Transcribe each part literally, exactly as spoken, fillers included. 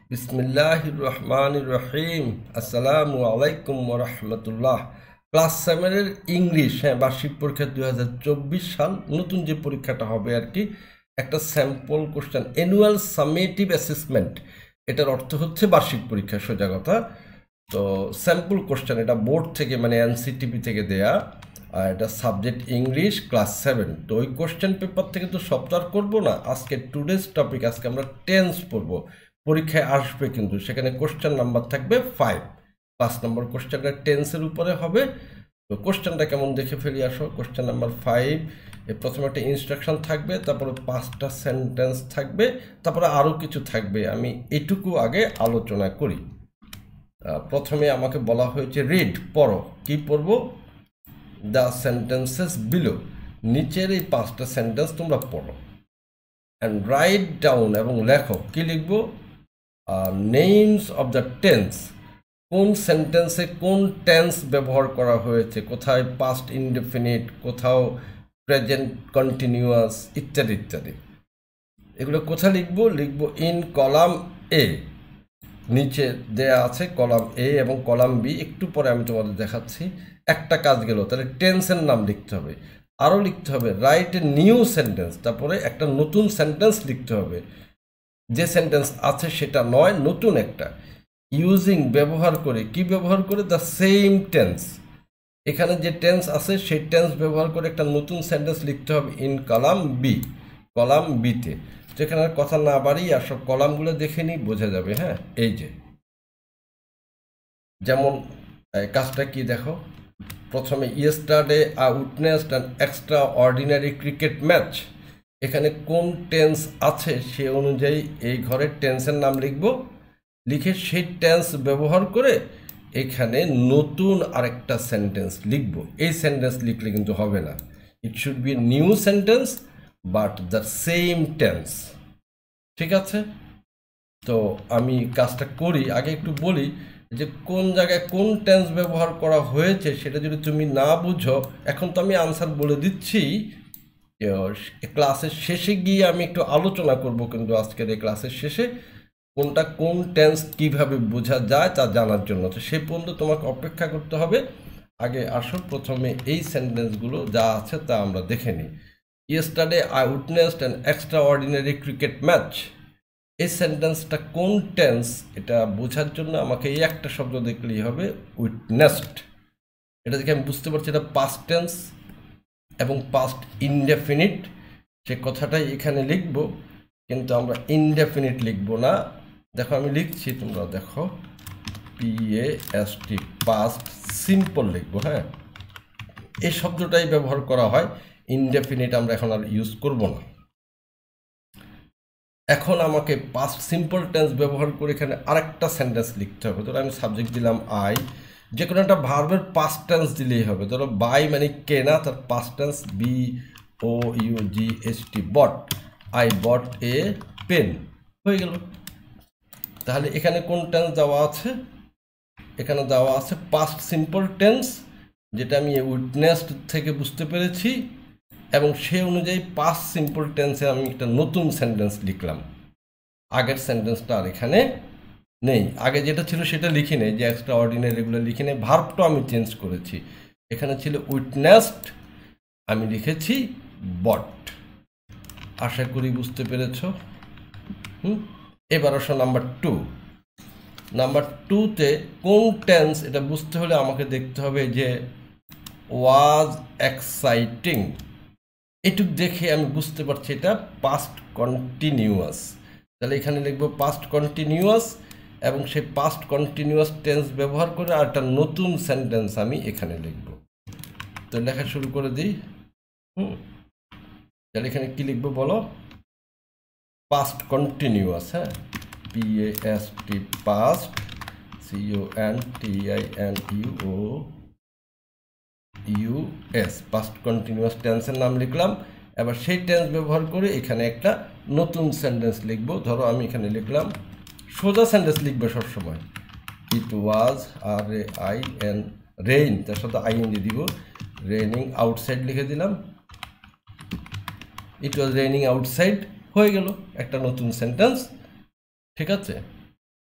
বিসমিল্লাহির রহমানির রহিম। আসসালামু আলাইকুম ওয়া রাহমাতুল্লাহ। ক্লাস সেভেনের ইংলিশ, হ্যাঁ, বার্ষিক পরীক্ষা দুই হাজার চব্বিশ সাল, নতুন যে পরীক্ষাটা হবে আর কি, একটা sample question, annual summative assessment. এটার অর্থ হচ্ছে বার্ষিক পরীক্ষা, সোজা কথা। তো স্যাম্পল কোশ্চেন, এটা বোর্ড থেকে মানে এনসিটিভি থেকে দেয়া, আর এটা সাবজেক্ট ইংলিশ ক্লাস সেভেন। তো ওই কোশ্চেন পেপার থেকে তো সব তো আর করবো না, আজকে টুডেজ টপিক, আজকে আমরা টেন্স পড়বো। পরীক্ষায় আসবে কিন্তু, সেখানে কোশ্চেন নাম্বার থাকবে ফাইভ। পাঁচ নম্বর কোশ্চেনটা টেন্সের উপরে হবে। তো কোশ্চেনটা কেমন দেখে ফেলি আসো। কোশ্চেন নাম্বার ফাইভ, প্রথমে একটা ইনস্ট্রাকশন থাকবে, তারপরে পাঁচটা সেন্টেন্স থাকবে, তারপরে আরও কিছু থাকবে। আমি এটুকু আগে আলোচনা করি। প্রথমে আমাকে বলা হয়েছে রিড, পড়ো। কি পড়বো? দ্য সেন্টেন্সেস বিলো, নিচের এই পাঁচটা সেন্টেন্স তোমরা পড়ো। অ্যান্ড রাইট ডাউন, এবং লেখো। কি লিখবো? নেমস অফ দ্য টেন্স, কোন সেন্টেন্সে কোন টেন্স ব্যবহার করা হয়েছে, কোথায় পাস্ট ইনডেফিনিট, কোথাও প্রেজেন্ট কন্টিনিউয়াস, ইত্যাদি ইত্যাদি। এগুলো কোথায় লিখবো? লিখবো ইন কলাম এ, নিচে দেয়া আছে কলাম এ এবং কলাম বি, একটু পরে আমি তোমাদের দেখাচ্ছি। একটা কাজ গেল, তাহলে টেন্সের নাম লিখতে হবে। আরও লিখতে হবে রাইট এ নিউ সেন্টেন্স, তারপরে একটা নতুন সেন্টেন্স লিখতে হবে। যে সেন্টেন্স আছে সেটা নয়, নতুন একটা। ইউজিং, ব্যবহার করে। কি ব্যবহার করে? দ্য সেম টেন্স, এখানে যে টেন্স আছে সেই টেন্স ব্যবহার করে একটা নতুন সেন্টেন্স লিখতে হবে ইন কলাম বি, কলাম বিতে। যেখানে কথা না বাড়িয়ে আর সব কলামগুলো দেখে নিই, বোঝা যাবে। হ্যাঁ, এই যে যেমন কাজটা কি দেখো। প্রথমে yesterday I witnessed an extraordinary cricket match, এখানে কোন টেন্স আছে সে অনুযায়ী এই ঘরের টেন্সের নাম লিখব। লিখে সেই টেন্স ব্যবহার করে এখানে নতুন আরেকটা সেন্টেন্স লিখব। এই সেন্টেন্স লিখলে কিন্তু হবে না, it should be new sentence but the same tense. ঠিক আছে? তো আমি কাজটা করি, আগে একটু বলি যে কোন জায়গায় কোন টেন্স ব্যবহার করা হয়েছে। সেটা যদি তুমি না বুঝো, এখন তো আমি আনসার বলে দিচ্ছি, ক্লাসের শেষে গিয়ে আমি একটু আলোচনা করব কিন্তু আজকের এই ক্লাসের শেষে কোনটা কোন টেন্স কিভাবে বোঝা যায় তা জানার জন্য। তো সে পর্যন্ত তোমাকে অপেক্ষা করতে হবে। আগে আসো, প্রথমে এই সেন্টেন্সগুলো যা আছে তা আমরা দেখে নিই। Yesterday I witnessed an extraordinary cricket match, এই সেন্টেন্সটা কোন টেন্স এটা বোঝার জন্য আমাকে এই একটা শব্দ দেখলেই হবে, উইটনেসড। এটা দেখে আমি বুঝতে পারছি এটা পাস্ট টেন্স এবং পাস্ট ইনডেফিনিট। সে কথাটাই এখানে লিখব, কিন্তু আমরা ইনডেফিনিট লিখব না। দেখো আমি লিখছি, তোমরা দেখো, P A S T, past simple লিখবো। হ্যাঁ, এই শব্দটাই ব্যবহার করা হয়, ইনডেফিনিট আমরা এখন আর ইউজ করব না। এখন আমাকে পাস্ট সিম্পল টেন্স ব্যবহার করে এখানে আরেকটা সেন্টেন্স লিখতে হবে। ধরো আমি সাবজেক্ট দিলাম আই, যে কোনো একটা ভার্বের পাস্ট টেন্স দিলেই হবে। ধরো বাই মানে কেনা, তার past tense B O U G H T, bought. I bought a pen, হয়ে গেল। তাহলে এখানে কোন টেন্স দেওয়া আছে? এখানে দেওয়া আছে পাস্ট সিম্পল টেন্স, যেটা আমি উইটনেসড থেকে বুঝতে পেরেছি, এবং সে অনুযায়ী পাস্ট সিম্পল টেন্সে আমি একটা নতুন সেন্টেন্স লিখলাম। আগের সেন্টেন্সটা আর এখানে নেই, আগে যেটা ছিল সেটা লিখি নেই, যে এক্সট্রা অর্ডিনারি এগুলো লিখি নেই। ভার্বটা আমি চেঞ্জ করেছি, এখানে ছিল উইটনেসড, আমি লিখেছি বট। আশা করি বুঝতে পেরেছ। হুম, এবার আসো নাম্বার টু। নাম্বার টুতে কোন টেন্স এটা বুঝতে হলে আমাকে দেখতে হবে যে ওয়াজ এক্সাইটিং, এটুক দেখে আমি বুঝতে পারছি এটা পাস্ট কন্টিনিউয়াস। তাহলে এখানে লিখবো পাস্ট কন্টিনিউয়াস, এবং সেই পাস্ট কন্টিনিউয়াস টেন্স ব্যবহার করে আর একটা নতুন সেন্টেন্স আমি এখানে লিখব। তো লেখা শুরু করে দিই। হুম, তাহলে এখানে কি লিখবো বলো? Past continuous. হ্যাঁ, P A S T, past, C O N T I N U O U S, past continuous টেন্সের নাম লিখলাম। এবার সেই টেন্স ব্যবহার করে এখানে একটা নতুন সেন্টেন্স লিখব। ধরো আমি এখানে লিখলাম, সোজা সেন্টেন্স লিখবে সবসময়, it was, R A I N, rain, তার সাথে আই এন জি দিব, রেইনিং আউটসাইড লিখে দিলাম। ইট ওয়াজ রেইনিং আউটসাইড, হয়ে গেল একটা নতুন সেন্টেন্স। ঠিক আছে?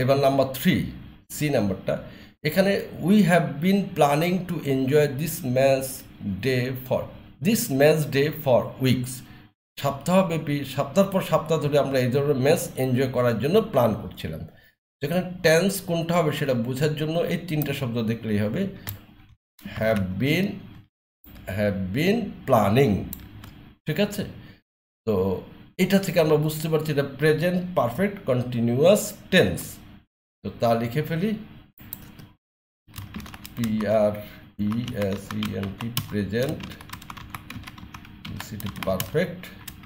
এবার নাম্বার থ্রি, সি নাম্বারটা, এখানে we have been planning to enjoy this match day for this match day for weeks. সপ্তাহব্যাপী, সপ্তাহ পর সপ্তাহ ধরে আমরা এই ধরনের ম্যাচ এনজয় করার জন্য প্ল্যান করছিলাম। যেখানে টেন্স কোনটা হবে সেটা বোঝার জন্য এই তিনটা শব্দ দেখলেই হবে। Have been, have been planning, ঠিক আছে? তো এটা থেকে আমরা বুঝতে পারছি এটা প্রেজেন্ট পারফেক্ট কন্টিনিউয়াস টেন্স। তো তা লিখে ফেলি, P R E S E N T, present perfect,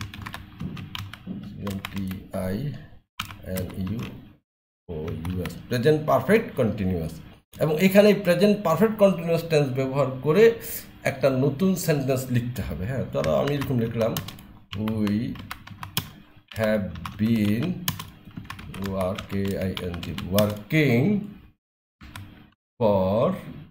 N T I N U O U S, present perfect continuous. এবং এখানে প্রেজেন্ট পারফেক্ট কন্টিনিউয়াস টেন্স ব্যবহার করে একটা নতুন সেন্টেন্স লিখতে হবে। হ্যাঁ, ধরো আমি এরকম লিখলাম, উই হ্যাভ বিন ওয়ার্কে I N G working for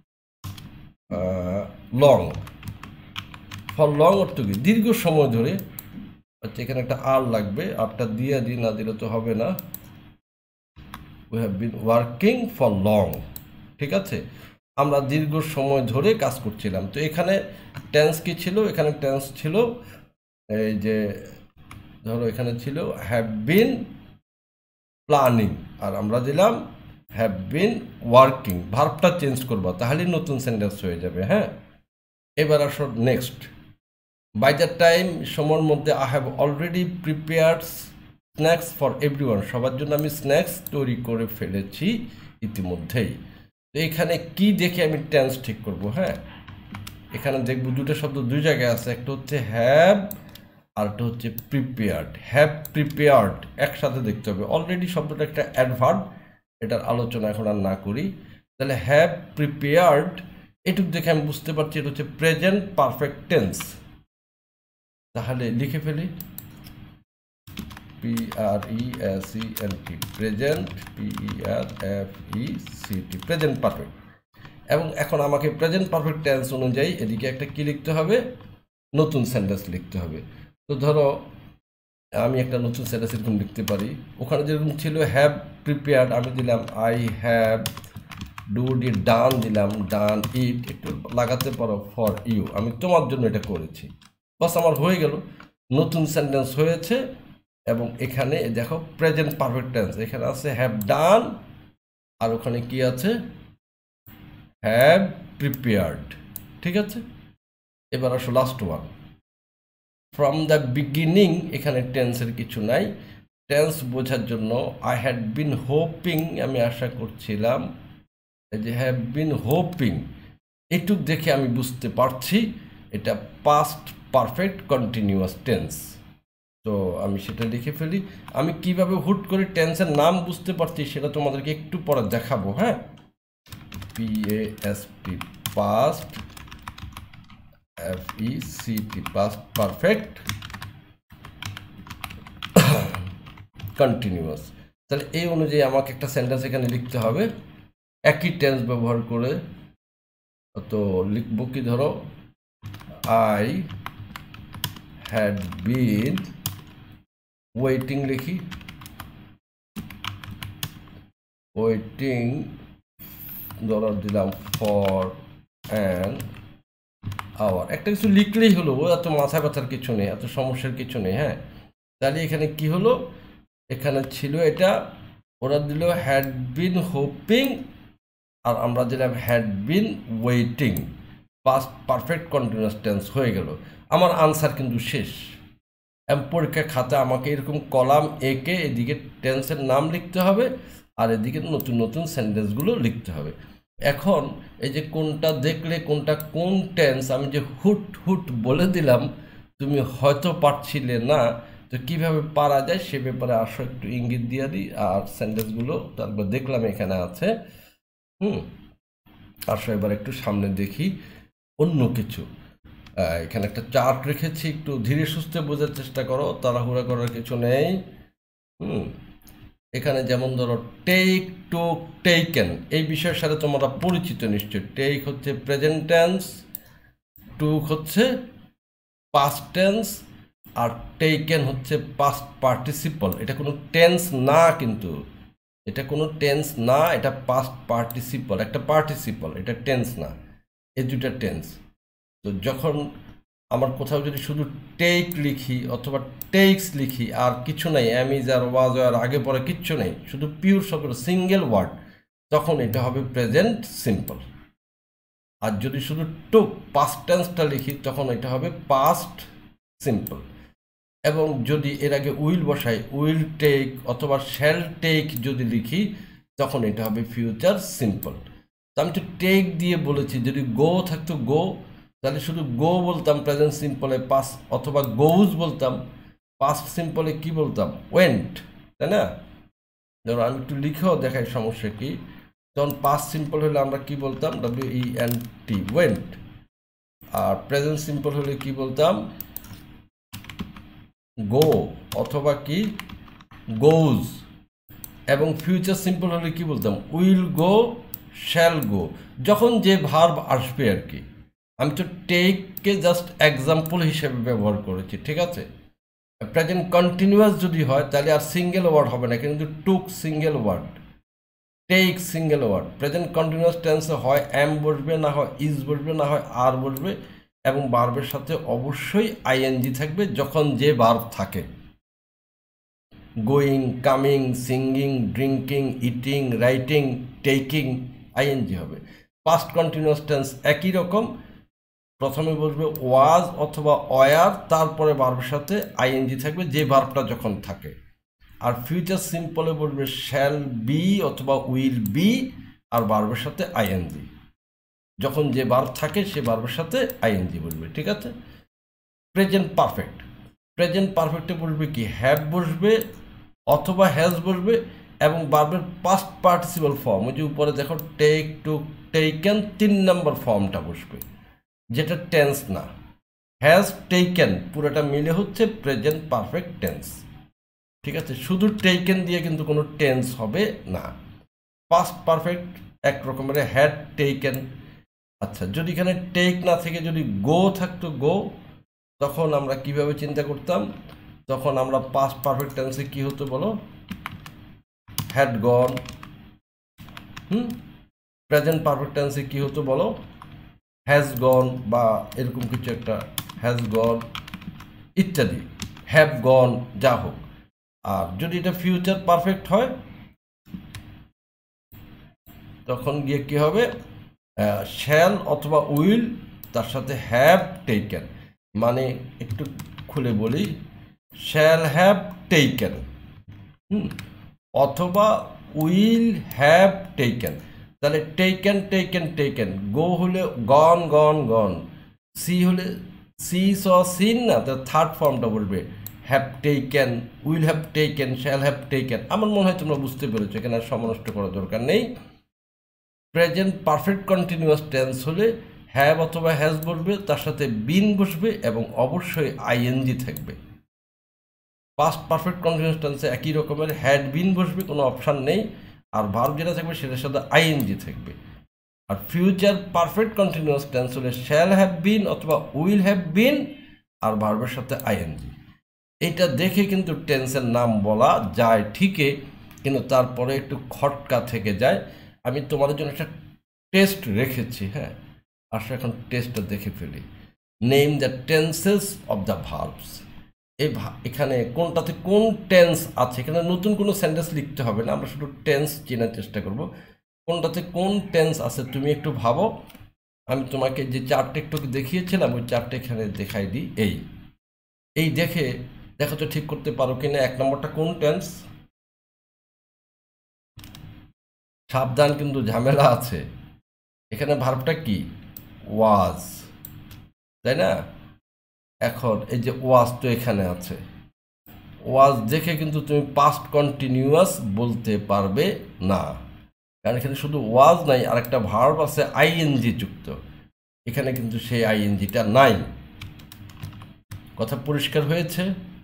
long. For long অর্থ কি? দীর্ঘ সময় ধরে। আচ্ছা, এখানে একটা আর লাগবে, আরটা দিয়ে দিই, না দিলে তো হবে না। We have been working for long, ঠিক আছে? আমরা দীর্ঘ সময় ধরে কাজ করছিলাম। তো এখানে টেন্স কি ছিল? এখানে টেন্স ছিল এই যে ধরো এখানে ছিল হ্যাভ বিন প্ল্যানিং, আর আমরা দিলাম হ্যাভ বিন ওয়ার্কিং। ভার্বটা চেঞ্জ করবো, তাহলেই নতুন সেন্টেন্স হয়ে যাবে। হ্যাঁ, এবার আসো নেক্সট। বাই দ্য টাইম, সময়ের মধ্যে, I have already prepared snacks for everyone, সবার জন্য আমি স্ন্যাক্স তৈরি করে ফেলেছি ইতিমধ্যেই। তো এখানে কি দেখে আমি টেন্স ঠিক করব? হ্যাঁ, এখানে দেখব দুটো শব্দ দুই জায়গায় আছে, একটা হচ্ছে হ্যাভ আর একটা হচ্ছে প্রিপেয়ার্ড। হ্যাভ প্রিপেয়ার্ড একসাথে দেখতে হবে। অলরেডি শব্দটা একটা অ্যাডভার্ব, এটার আলোচনা এখন আর না করি। তাহলে হ্যাভ প্রিপেয়ার্ড, এটুকু দেখে আমি বুঝতে পারছি এটা হচ্ছে প্রেজেন্ট পারফেক্ট টেন্স। তাহলে লিখে ফেলি, P R E S E N T, present, P E R F E C T, present perfect. এবং এখন আমাকে প্রেজেন্ট পারফেক্ট টেন্স অনুযায়ী এদিকে একটা কি লিখতে হবে? নতুন সেন্টেন্স লিখতে হবে। তো ধরো আমি একটা নতুন সেন্টেন্স এরকম লিখতে পারি। ওখানে যেরকম ছিল হ্যাভ প্রিপেয়ার্ড, আমি দিলাম I have, do did done দিলাম, ডান ইট, একটু লাগাতে পারো ফর ইউ, আমি তোমার জন্য এটা করেছি। বাস, আমার হয়ে গেল, নতুন সেন্টেন্স হয়েছে। এবং এখানে দেখো প্রেজেন্ট পারফেক্ট টেন্স, এখানে আছে হ্যাভ ডান, আর ওখানে কি আছে? হ্যাভ প্রিপেয়ার্ড, ঠিক আছে? এবার আসো last one, from the beginning. এখানে টেন্সের কিছু নাই। টেন্স বোঝার জন্য আই হ্যাড বিন হোপিং, আমি আশা করছিলাম, এই যে হ্যাভ বিন হোপিং, এটুক দেখে আমি বুঝতে পারছি এটা পাস্ট পারফেক্ট কন্টিনিউয়াস টেন্স। তো আমি সেটা লিখে ফেলি। আমি কিভাবে হুট করে টেন্সের নাম বুঝতে পারছি সেটা তোমাদেরকে একটু পরে দেখাবো। হ্যাঁ, P A S T, past, F E C T, past perfect continuous. তাহলে এই অনুযায়ী আমাকে একটা সেন্টেন্স এখানে লিখতে হবে একই টেন্স ব্যবহার করে। তো লিখব কি? ধরো আই হ্যাড বিন ওয়েটিং, লিখি ওয়েটিং, ধরো দিলাম ফর অ্যান আওয়ার। একটা কিছু লিখলেই হলো, এত মাথা ব্যথার কিছু নেই, এত সমস্যার কিছু নেই। হ্যাঁ, তাহলে এখানে কি হলো? এখানে ছিল এটা, ওরা দিল হ্যাড বিন হোপিং, আর আমরা দিলাম had been waiting, past perfect continuous tense হয়ে গেল। আমার আনসার কিন্তু শেষ। পরীক্ষা খাতা আমাকে এরকম কলাম এঁকে এদিকে টেন্সের নাম লিখতে হবে, আর এদিকে নতুন নতুন সেন্টেন্সগুলো লিখতে হবে। এখন এই যে কোনটা দেখলে কোনটা কোন টেন্স, আমি যে হুট হুট বলে দিলাম, তুমি হয়তো পারছিলে না। তো কীভাবে পারা যায় সে ব্যাপারে আসো একটু ইঙ্গিত দিয়ে দিই। আর সেন্টেন্সগুলো তারপর দেখলাম এখানে আছে। হুম, আসো এবার একটু সামনে দেখি অন্য কিছু। এখানে একটা চার্ট রেখেছি, একটু ধীরে সুস্থে বোঝার চেষ্টা করো, তাড়াহুড়া করার কিছু নেই। হুম, এখানে যেমন ধরো টেক, টোক, টেকেন, এই বিষয়ের সাথে তোমরা পরিচিত নিশ্চয়। টেক হচ্ছে প্রেজেন্ট টেন্স, টুক হচ্ছে পাস্ট টেন্স, আর টেকেন হচ্ছে পাস্ট পার্টিসিপল। এটা কোনো টেন্স না কিন্তু, এটা কোনো টেন্স না, এটা পাস্ট পার্টিসিপল, একটা পার্টিসিপল, এটা টেন্স না, এই দুটা টেন্স। তো যখন আমার কোথাও যদি শুধু টেক লিখি অথবা টেক্স লিখি আর কিছু নাই, অ্যামিজ আর ওয়াজ আর আগে পরে কিচ্ছু নেই, শুধু পিওর শব্দ সিঙ্গেল ওয়ার্ড, তখন এটা হবে প্রেজেন্ট সিম্পল। আর যদি শুধু টুক পাস্ট টেন্সটা লিখি তখন এটা হবে পাস্ট সিম্পল। এবং যদি এর আগে উইল বসাই, উইল টেক অথবা শ্যাল টেক যদি লিখি তখন এটা হবে ফিউচার সিম্পল। তো আমি তো টেক দিয়ে বলেছি, যদি গো থাকতো গো তাহলে শুধু গো বলতাম প্রেজেন্ট সিম্পলে পাস, অথবা গোজ বলতাম পাস্ট সিম্পলে কি বলতাম ওয়েন্ট, তাই না? ধরো আমি একটু লিখেও দেখাই সমস্যা কি। তখন পাস্ট সিম্পল হলে আমরা কি বলতাম W E N T went, আর প্রেজেন্ট সিম্পল হলে কি বলতাম গো অথবা কি গোজ। এবং ফিউচার সিম্পল হলে কি বলতাম উইল গো শ্যাল গো, যখন যে ভার্ব আসবে আর কি। আমি তো টেককে জাস্ট এক্সাম্পল হিসেবে ব্যবহার করেছি, ঠিক আছে? প্রেজেন্ট কন্টিনিউয়াস যদি হয় তাহলে আর সিঙ্গেল ওয়ার্ড হবে না, কিন্তু took single word, take single word. Present continuous টেন্সে হয় এম বসবে, না হয় ইজ বসবে, না হয় আর বসবে, এবং ভার্বের সাথে অবশ্যই আইএনজি থাকবে যখন যে ভার্ব থাকে। Going, coming, singing, drinking, eating, writing, taking, I N G হবে। পাস্ট কন্টিনিউয়াস টেন্স একই রকম, প্রথমে বসবে ওয়াজ অথবা ওয়ার, তারপরে ভার্বের সাথে আইএনজি থাকবে যে ভার্বটা যখন থাকে। আর ফিউচার সিম্পলে বসবে শ্যাল বি অথবা উইল বি, আর ভার্বের সাথে আইএনজি, যখন যে ভার্ব থাকে সে ভার্বের সাথে আইএনজি বসবে, ঠিক আছে? প্রেজেন্ট পারফেক্ট, প্রেজেন্ট পারফেক্টে বসবে কি হ্যাভ বসবে অথবা হ্যাজ বসবে, এবং ভার্বের পাস্ট পার্টিসিপল ফর্ম, ওই যে উপরে দেখো টেক, টুক, টেকেন, তিন নম্বর ফর্মটা বসবে, যেটা টেন্স না। হ্যাজ, টেকেন পুরোটা মিলে হচ্ছে প্রেজেন্ট পারফেক্ট টেন্স, ঠিক আছে? শুধু টেকেন দিয়ে কিন্তু কোনো টেন্স হবে না। পাস্ট পারফেক্ট এক রকমের হ্যাড টেকেন। আচ্ছা, যদি এখানে টেক না থেকে যদি গো থাকতো গো, তখন আমরা কিভাবে চিন্তা করতাম? তখন আমরা পাস্ট পারফেক্ট টেন্সে কি হতো বলো? Had gone. Hmm present perfect টেন্সে কি হতো বলো? হ্যাজ গন, বা এরকম কিছু একটা, হ্যাজ গন ইত্যাদি, হ্যাভ গন, যা হোক। আর যদি এটা ফিউচার পারফেক্ট হয় তখন গিয়ে কি হবে? শ্যাল অথবা উইল, তার সাথে হ্যাভ টেকেন। মানে একটু খুলে বলি, শ্যাল হ্যাভ টেকেন হুম অথবা উইল হ্যাভ টেকেন। তাহলে টেকেন, টেকেন, টেকেন, গো হলে গন, গন, গন, সি হলে সি স সিন না, তার থার্ড ফর্মটা বলবে have taken, will have taken, shall have taken. আমার মনে হয় তোমরা বুঝতে পেরেছো, এখানে আর সমনষ্ট করার দরকার নেই। প্রেজেন্ট পারফেক্ট কন্টিনিউয়াস টেন্স হলে হ্যাভ অথবা হ্যাজ বসবে, তার সাথে বিন বসবে, এবং অবশ্যই আইএনজি থাকবে। পাস্ট পারফেক্ট কন্টিনিউয়াস টেন্সে একই রকমের হ্যাড বিন বসবে, কোনো অপশান নেই, আর ভার্ব যেটা থাকবে সেটার সাথে আইএনজি থাকবে। আর ফিউচার পারফেক্ট কন্টিনিউয়াস টেন্স হলে শ্যাল হ্যাভ বিন অথবা উইল হ্যাভ বিন, আর ভার্বের সাথে আইএনজি। এটা দেখে কিন্তু টেন্সের নাম বলা যায় ঠিকই, কিন্তু তারপরে একটু খটকা থেকে যায়। আমি তোমাদের জন্য একটা টেস্ট রেখেছি, হ্যাঁ, আসলে এখন টেস্টটা দেখে ফেলি। Name the tenses of the verbs. এই এখানে কোনটাতে কোন টেন্স আছে, এখানে নতুন কোনো সেন্টেন্স লিখতে হবে না, আমরা শুধু টেন্স চেনার চেষ্টা করব। কোনটাতে কোন টেন্স আছে তুমি একটু ভাবো। আমি তোমাকে যে চারটে একটু দেখিয়েছিলাম ওই চারটে এখানে দেখাই দিই। এই এই দেখে দেখো তো ঠিক করতে পারো কিনা। এক নম্বরটা কোন টেন্স? সাবধান, কিন্তু ঝামেলা আছে। এখানে ভার্বটা কি? ওয়াজ, তাই না? এখন এই যে ওয়াজ তো এখানে আছে, ওয়াজ দেখে কিন্তু তুমি পাস্ট কন্টিনিউয়াস বলতে পারবে না, কারণ এখানে শুধু ওয়াজ নাই, আর একটা ভার্ব আছে আইএনজি যুক্ত, এখানে কিন্তু সেই আইএনজিটা নাই। কথা পরিষ্কার হয়েছে?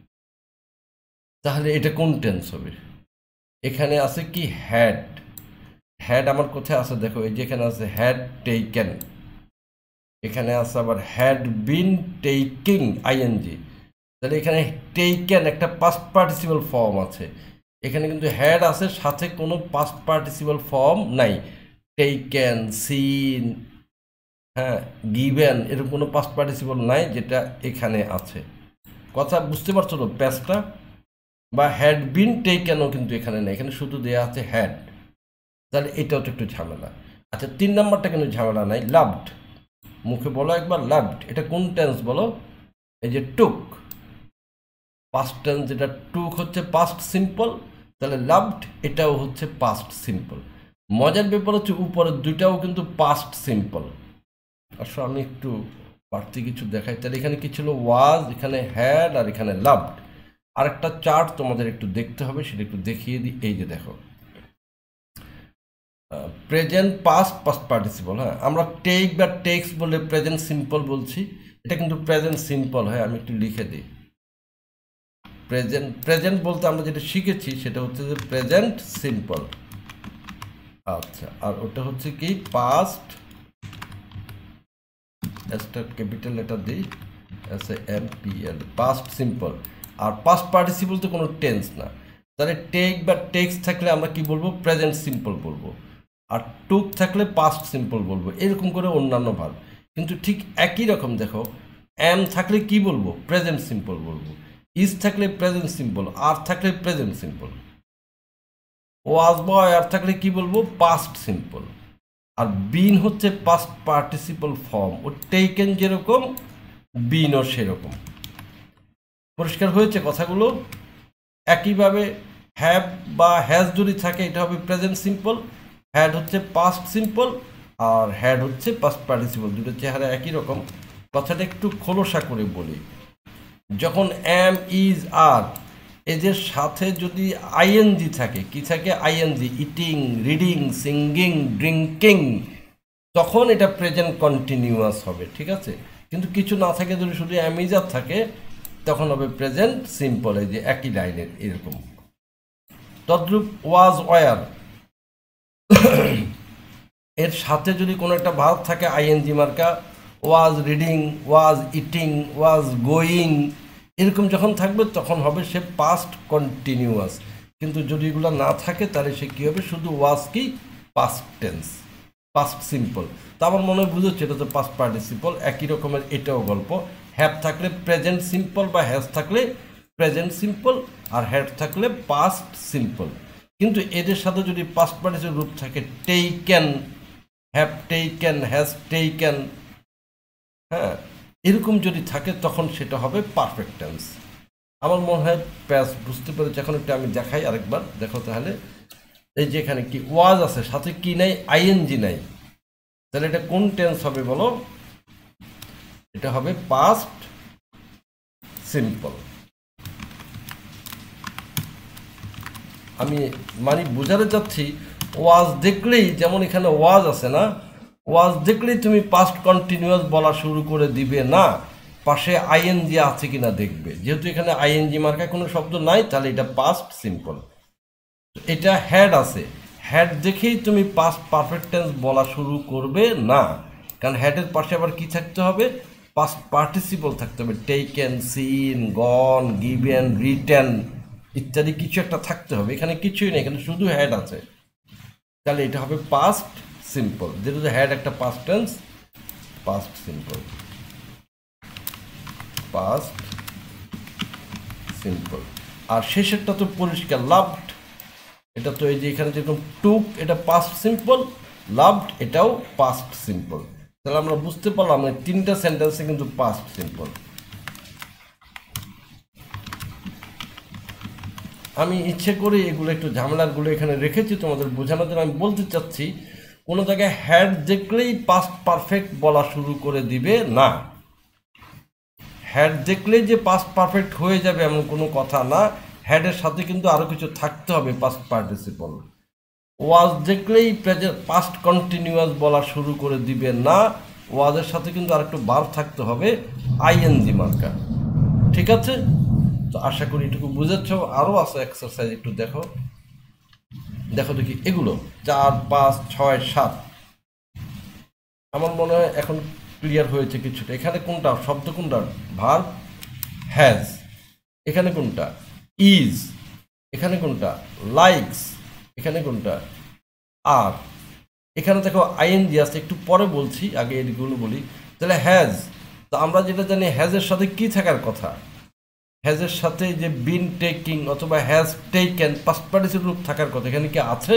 তাহলে এটা কোন টেন্স হবে? এখানে আছে কি হ্যাড। হ্যাড আমার কোথায় আছে দেখো, এই যে এখানে আছে হ্যাড টেকেন, এখানে আছে আবার হ্যাড বিন টেকিং আইএনজি। তাহলে এখানে টেকেন একটা পাস্ট পার্টিসিপল ফর্ম আছে, এখানে কিন্তু হ্যাড আছে, সাথে কোনো পাস্ট পার্টিসিপল ফর্ম নাই। টেকেন, সিন, হ্যাঁ, গিভেন, এরকম কোনো পাস্ট পার্টিসিপল নাই যেটা এখানে আছে। কথা বুঝতে পারছো তো প্যাসটা? বা হ্যাড বিন টেকেনও কিন্তু এখানে নেই, এখানে শুধু দেওয়া আছে হ্যাড। তাহলে এটাও তো একটু ঝামেলা। আচ্ছা, তিন নম্বরটা কিন্তু ঝামেলা নাই। লাভড, মুখে বলো একবার লাভড, এটা কোন টেন্স বলো? এই যে টুক, পাস্ট টেন্স যেটা টুক হচ্ছে পাস্ট সিম্পল, তাহলে লাভড এটাও হচ্ছে পাস্ট সিম্পল। মজার ব্যাপার হচ্ছে উপরের দুইটাও কিন্তু পাস্ট সিম্পল। আসলে আমি একটু বাড়তি কিছু দেখাই। তাহলে এখানে কি ছিল? ওয়াজ, এখানে হ্যাড, আর এখানে লাভড। আরেকটা চার্ট তোমাদের একটু দেখতে হবে, সেটা একটু দেখিয়ে দিই। এই যে দেখো, প্রেজেন্ট পাস্ট পাস্ট পার্টিসিপল। হ্যাঁ, আমরা টেক বা টেক্স বলে প্রেজেন্ট সিম্পল বলছি, এটা কিন্তু প্রেজেন্ট সিম্পল। হ্যাঁ, আমি একটু লিখে দিই। প্রেজেন্ট প্রেজেন্ট বলতে আমরা যেটা শিখেছি সেটা হচ্ছে যে প্রেজেন্ট সিম্পল। আচ্ছা, আর ওটা হচ্ছে কি? পাস্ট, এসটা ক্যাপিটাল লেটার দিই, S A M P L, past simple. আর পাস্ট পার্টিসিপল তো কোনো টেন্স না, তাহলে টেক বা টেক্স থাকলে আমরা কি বলবো? প্রেজেন্ট সিম্পল বলবো। আর টুক থাকলে পাস্ট সিম্পল বলবো, এরকম করে অন্যান্য ভাব। কিন্তু ঠিক একই রকম দেখো, এম থাকলে কি বলবো? প্রেজেন্ট সিম্পল বলবো। ইজ থাকলে প্রেজেন্ট সিম্পল, আর থাকলে প্রেজেন্ট সিম্পল। ওয়াজ বা আর থাকলে কি বলবো? Past simple. আর বিন হচ্ছে পাস্ট পার্টিসিপল ফর্ম। ও টেকেন যেরকম, বিনও সেরকম। পরিষ্কার হয়েছে কথাগুলো? একইভাবে হ্যাভ বা হ্যাজ যদি থাকে, এটা হবে প্রেজেন্ট সিম্পল, হ্যাড হচ্ছে পাস্ট সিম্পল, আর হ্যাড হচ্ছে পাস্ট পার্টিসিপল। দুটো চেহারা একই রকম। কথাটা একটু খোলসা করে বলি। যখন এম, ইজ, আর এদের সাথে যদি আইএনজি থাকে, কি থাকে? I N G, eating, reading, singing, drinking, তখন এটা প্রেজেন্ট কন্টিনিউয়াস হবে, ঠিক আছে? কিন্তু কিছু না থাকে, যদি শুধু অ্যামিজার থাকে, তখন হবে প্রেজেন্ট সিম্পল। এই যে একই লাইনের এরকম। তদ্রূপ ওয়াজ, ওয়ার, এর সাথে যদি কোনো একটা ভার্ব থাকে আইএনজি মার্কা, was reading, was eating, was going, এরকম যখন থাকবে তখন হবে সে পাস্ট কন্টিনিউয়াস। কিন্তু যদি এগুলো না থাকে তাহলে সে কী হবে? শুধু ওয়াজ কি? Past tense, past simple. তা আমার মনে হয় বুঝেছে, এটা তো পাস্ট পার্টিসিপল। একই রকমের এটাও গল্প। হ্যাভ থাকলে প্রেজেন্ট সিম্পল, বা হ্যাজ থাকলে প্রেজেন্ট সিম্পল, আর হ্যাড থাকলে পাস্ট সিম্পল। কিন্তু এদের সাথে যদি পাস্ট পার্টিসিপল রূপ থাকে, taken, have taken, has taken, হ্যাঁ, এরকম যদি থাকে তখন সেটা হবে পারফেক্ট টেন্স। আমার মনে হয় প্যাস বুঝতে পেরেছি। এখন একটু আমি দেখাই আরেকবার, দেখো তাহলে। এই যে এখানে কি ওয়াজ আছে, সাথে কি নাই? আইএনজি নাই, তাহলে এটা কোন টেন্স হবে বলো? এটা হবে পাস্ট সিম্পল। আমি মানে বোঝাতে চাচ্ছি, ওয়াজ দেখলেই, যেমন এখানে ওয়াজ আছে না, ওয়াজ দেখলেই তুমি পাস্ট কন্টিনিউয়াস বলা শুরু করে দিবে না, পাশে আইএনজি আছে কিনা দেখবে। যেহেতু এখানে আইএনজি মার্কা কোনো শব্দ নাই, তাহলে এটা পাস্ট সিম্পল। এটা হ্যাড আছে, হ্যাড দেখেই তুমি পাস্ট পারফেক্ট টেন্স বলা শুরু করবে না, কারণ হ্যাডের পাশে আবার কি থাকতে হবে? পাস্ট পার্টিসিপল থাকতে হবে। Taken, seen, gone, given, written ইত্যাদি কিছু একটা থাকতে হবে। এখানে কিছুই নেই, এখানে শুধু হ্যাড আছে, তাহলে এটা হবে পাস্ট সিম্পল। যেহেতু হ্যাড একটা past tense, past simple, past simple. আর শেষেরটা তো পরিষ্কার, লাভড, এটা তো এই যে এখানে যেরকম টুক, এটা পাস্ট সিম্পল, লাভড এটাও পাস্ট সিম্পল। তাহলে আমরা বুঝতে পারলাম এই তিনটা সেন্টেন্সে কিন্তু পাস্ট সিম্পল। আমি ইচ্ছে করে এগুলো একটু ঝামেলাগুলো এখানে রেখেছি তোমাদের বোঝানোর জন্য। আমি বলতে চাচ্ছি, কোনো জায়গায় হ্যাড দেখলেই পাস্ট পারফেক্ট বলা শুরু করে দিবে না। হ্যাড দেখলেই যে পাস্ট পারফেক্ট হয়ে যাবে এমন কোনো কথা না। হ্যাডের সাথে কিন্তু আরও কিছু থাকতে হবে পাস্ট পার্টিসিপল। ওয়াজ দেখলেই প্রেজেন্ট পাস্ট কন্টিনিউয়াস বলা শুরু করে দিবে না, ওয়াজের সাথে কিন্তু আরেকটু ভার্ব থাকতে হবে, আইএনজি মার্কা। ঠিক আছে? তো আশা করি এটুকু বুঝেছ। আরও আছে এক্সারসাইজ, একটু দেখো দেখো দেখি এগুলো চার, পাঁচ, ছয়, সাত। আমার মনে হয় এখন ক্লিয়ার হয়েছে কিছুটা। এখানে কোনটা শব্দ? কোনটা? Verb has. এখানে কোনটা? ইজ। এখানে কোনটা লাইকস, এখানে কোনটা আর, এখানে দেখো আইএনজি আছে, একটু পরে বলছি, আগে এগুলো বলি। তাহলে হ্যাজ, তো আমরা যেটা জানি হ্যাজের সাথে কি থাকার কথা, হ্যাজের সাথে যে বিন টেকিং অথবা হ্যাজ টেকেন পাস্ট পার্টিসিপল রূপ থাকার কথা, এখানে কি আছে?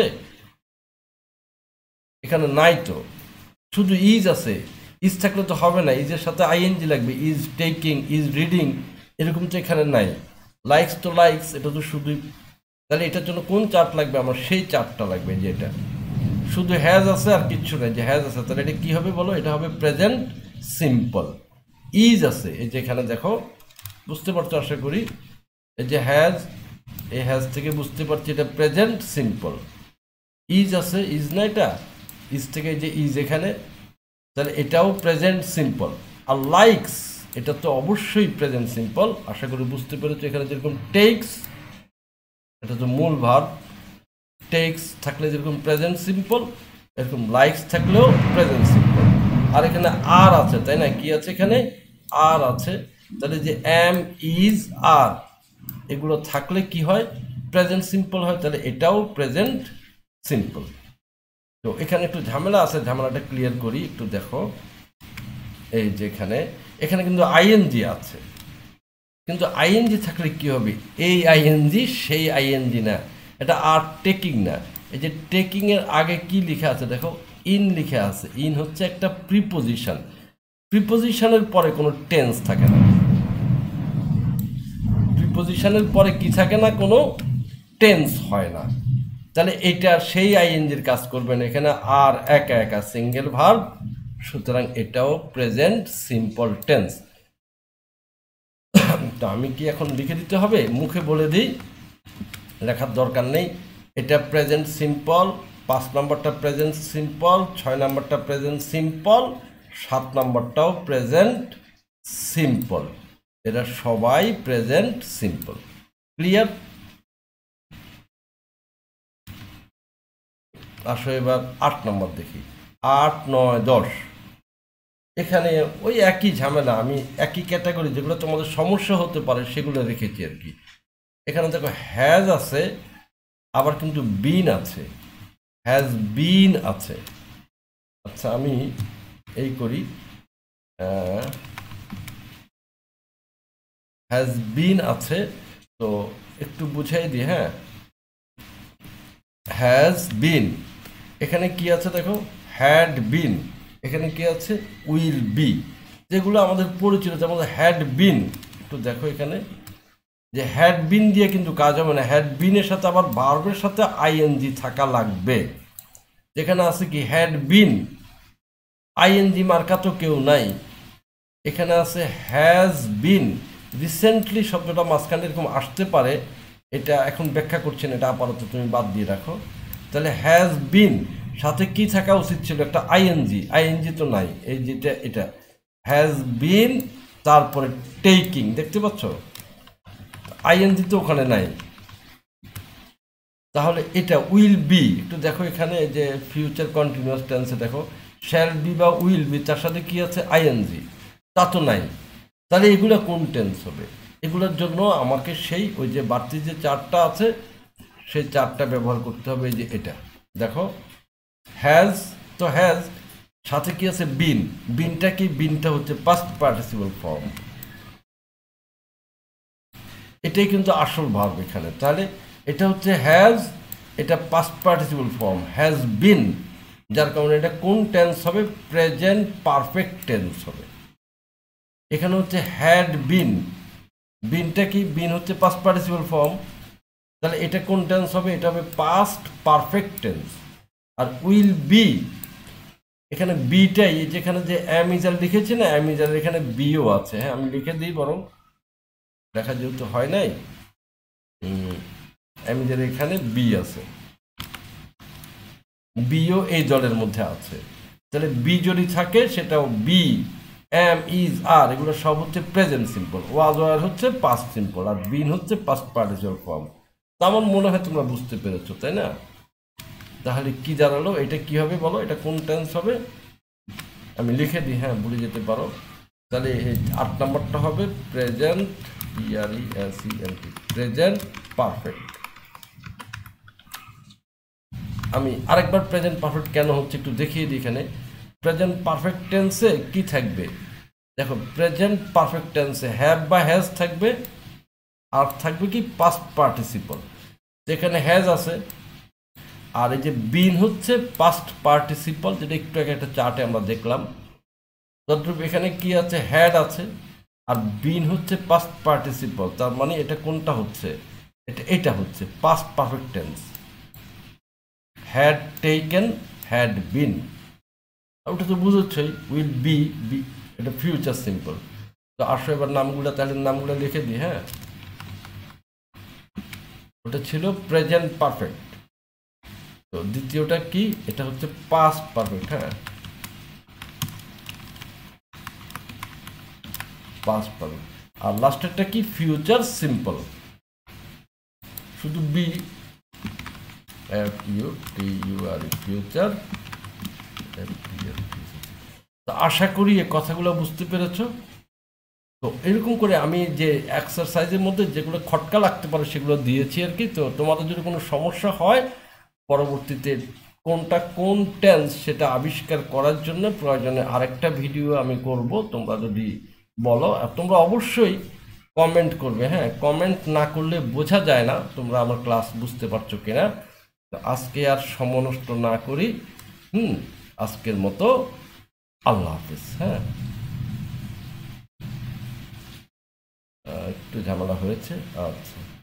এখানে নাই তো, শুধু ইজ আছে। ইজ থাকলে তো হবে না, ইজের সাথে আইএনজি লাগবে, ইজ টেকিং, ইজ রিডিং, এরকম তো এখানে নাই। লাইকস তো লাইকস, এটা তো শুধুই, তাহলে এটার জন্য কোন চার্ট লাগবে আমার? সেই চার্টটা লাগবে, যে এটা শুধু হ্যাজ আছে আর কিচ্ছু নাই, যে হ্যাজ আছে, তাহলে এটা কি হবে বলো? এটা হবে প্রেজেন্ট সিম্পল। ইজ আছে, এই যে এখানে দেখো, বুঝতে পারছো আশা করি, এই যে হ্যাজ, এই হ্যাজ থেকে বুঝতে পারছি এটা প্রেজেন্ট সিম্পল। ইজ আছে, ইজ না, এটা ইজ থেকে যে ইজ এখানে, তাহলে এটাও প্রেজেন্ট সিম্পল। আর লাইকস, এটা তো অবশ্যই প্রেজেন্ট সিম্পল, আশা করি বুঝতে পেরেছো। এখানে যেরকম টেক্স, এটা তো মূল ভার্ব, টেক্স থাকলে যেরকম প্রেজেন্ট সিম্পল, এরকম লাইকস থাকলেও প্রেজেন্ট সিম্পল। আর এখানে আর আছে, তাই না? কি আছে এখানে? আর আছে। তাহলে যে এম, ইজ, আর, এগুলো থাকলে কি হয়? প্রেজেন্ট সিম্পল হয়। তাহলে এটাও প্রেজেন্ট সিম্পল। তো এখানে একটু ঝামেলা আছে, ঝামেলাটা ক্লিয়ার করি, একটু দেখো। এই যেখানে, এখানে কিন্তু আইএনজি আছে, কিন্তু আইএনজি থাকলে কি হবে? এই আইএনজি সেই আইএনজি না, এটা আর টেকিং না। এই যে টেকিং এর আগে কি লেখা আছে দেখো, ইন লিখা আছে। ইন হচ্ছে একটা প্রিপোজিশন, প্রিপোজিশনের পরে কোনো টেন্স থাকে না, প্রিপোজিশনের পরে কি থাকে না? কোনো টেন্স হয় না। তাহলে এটা সেই আইএনজির কাজ করবেন এখানে, আর একা একা সিঙ্গেল ভার্ব, সুতরাং এটাও প্রেজেন্ট সিম্পল টেন্স। তো আমি কি এখন লিখে দিতে হবে? মুখে বলে দিই, লেখার দরকার নেই। এটা প্রেজেন্ট সিম্পল, পাঁচ নম্বরটা প্রেজেন্ট সিম্পল, ছয় নম্বরটা প্রেজেন্ট সিম্পল, সাত নম্বরটাও প্রেজেন্ট সিম্পল। এরা সবাই প্রেজেন্ট সিম্পল। ক্লিয়ার? আসো এবার আট নম্বর দেখি। আট, নয়, দশ, এখানে ওই একই ঝামেলা, আমি একই ক্যাটাগরি যেগুলো তোমাদের সমস্যা হতে পারে সেগুলো রেখেছি আর কি। এখানে দেখো হ্যাজ আছে, আবার কিন্তু বিন আছে, হ্যাজ বিন আছে। আচ্ছা আমি এই করি, হ্যাজ বিন আছে, তো একটু বুঝাই দিই। হ্যাঁ, হ্যাজ বিন, এখানে কি আছে দেখো, হ্যাড বিন, এখানে কি আছে, উইল বি, যেগুলো আমাদের পরিচিত, যেমন হ্যাড বিন। একটু দেখো এখানে যে হ্যাড বিন দিয়ে কিন্তু কাজ হবে না, হ্যাড বিনের সাথে আবার ভার্বের সাথে আইএনজি থাকা লাগবে। যেখানে আছে কি হ্যাড বিন, আইএনজি মার্কা তো কেউ নাই। এখানে আছে হ্যাজ বিন, রিসেন্টলি শব্দটা মাঝখানে এরকম আসতে পারে, এটা এখন ব্যাখ্যা করছেন, এটা আপাতত তুমি বাদ দিয়ে রাখো। তাহলে হ্যাজ বিন সাথে কি থাকা উচিত ছিল? একটা আইএনজি, আইএনজি তো নাই, এই যেটা এটা হ্যাজ বিন, তারপরে টেকিং, দেখতে পাচ্ছ আইএনজি তো ওখানে নাই। তাহলে এটা উইল বি, একটু দেখো এখানে যে ফিউচার কন্টিনিউয়াস টেন্সে দেখো শ্যাল বি বা উইল বি, তার সাথে কি আছে? আইএনজি, তা তো নাই। তাহলে এগুলো কোন টেন্স হবে? এগুলোর জন্য আমাকে সেই ওই যে বাড়তি যে চারটা আছে সেই চারটা ব্যবহার করতে হবে। এই যে এটা দেখো হ্যাজ, তো হ্যাজ সাথে কি আছে? বিন, বিনটা কি? বিনটা হচ্ছে পাস্ট পার্টিসিপল ফর্ম, এটাই কিন্তু আসল ভার্ব এখানে। তাহলে এটা হচ্ছে হ্যাজ, এটা past participle form has been, যার কারণে এটা কোন টেন্স হবে? প্রেজেন্ট পারফেক্ট টেন্স হবে। এখানে হচ্ছে হ্যাড বিন, বিনটা কি? বিন হচ্ছে পাস্ট পার্টিসিপল ফর্ম, তাহলে এটা কোন টেন্স হবে? এটা হবে পাস্ট পারফেক্ট টেন্স। আর উইল বি, এখানে বিটাই, যেখানে যে অ্যামিজাল লিখেছি না, অ্যামিজাল এখানে বিও আছে। হ্যাঁ, আমি লিখে দিই বরং, দেখা যেহেতু হয় নাই, অ্যামিজাল এখানে বি আছে, বিও এই জলের মধ্যে আছে। তাহলে বি যদি থাকে সেটাও বি, এম, ইজ, আর, এগুলো সব হচ্ছে প্রেজেন্ট সিম্পল। ওয়াজ ওয়ার হচ্ছে পাস্ট সিম্পল, আর বিন হচ্ছে পাস্ট পার্টিসিপল ফর্ম। তা আমার মনে হয় তোমরা বুঝতে পেরেছো, তাই না? তাহলে কি দাঁড়ালো? এটা কি হবে বলো? এটা কোন টেন্স হবে? আমি লিখে দিই, হ্যাঁ ভুলে যেতে পারো। তাহলে এই আট নম্বরটা হবে প্রেজেন্ট, পিআরইএসইএনটি, প্রেজেন্ট পারফেক্ট। আমি আরেকবার প্রেজেন্ট পারফেক্ট কেন হচ্ছে একটু দেখিয়ে দিই। এখানে প্রেজেন্ট পারফেক্ট টেন্সে কি থাকবে দেখো, প্রেজেন্ট পারফেক্ট টেন্সে হ্যাভ বা হ্যাজ থাকবে, আর থাকবে কি পাস্ট পার্টিসিপল, যেখানে হ্যাজ আছে। আর এই যে বিন হচ্ছে পাস্ট পার্টিসিপল, যেটা একটু আগে একটা চার্টে আমরা দেখলাম। তদ্রূপ এখানে কি আছে, হ্যাড আছে, আর বিন হচ্ছে পাস্ট পার্টিসিপল। তার মানে এটা কোনটা হচ্ছে, এটা এটা হচ্ছে past perfect tense. Had taken, had been, ওটা তো বুঝেছই। উইল বি, বি এটা ফিউচার সিম্পল। তো আসো এবার নামগুলো, তাহলে নামগুলো লিখে দিই। হ্যাঁ, ওটা ছিল প্রেজেন্ট পারফেক্ট। তো দ্বিতীয়টা কি, এটা হচ্ছে পাস্ট পারফেক্ট। হ্যাঁ, পাস্ট পারফেক্ট। আর লাস্টেরটা কি, ফিউচার সিম্পল। শুধু be, F U T U R future. তো আশা করি এই কথাগুলো বুঝতে পেরেছো। তো এরকম করে আমি যে এক্সারসাইজের মধ্যে যেগুলো খটকা লাগতে পারে সেগুলো দিয়েছি আর কি। তো তোমাদের যদি কোনো সমস্যা হয় পরবর্তীতে কোনটা কোন টেন্স সেটা আবিষ্কার করার জন্য প্রয়োজনে আরেকটা ভিডিও আমি করব, তোমরা যদি বলো। আর তোমরা অবশ্যই কমেন্ট করবে। হ্যাঁ, কমেন্ট না করলে বোঝা যায় না তোমরা আমার ক্লাস বুঝতে পারছো কিনা। তো আজকে আর সময় নষ্ট না করি, হুম আজকের মতো আল্লাহ হাফিজ। হ্যাঁ, একটু ঝামেলা হয়েছে। আচ্ছা।